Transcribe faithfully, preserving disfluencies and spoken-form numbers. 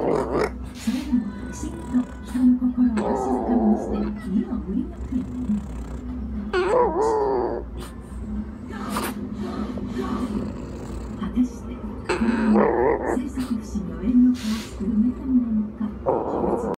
それでも不思議と人の心をわしづかみにして家を売り抜くよね。果たしてこれは制作不信の縁の川すく埋めたものか。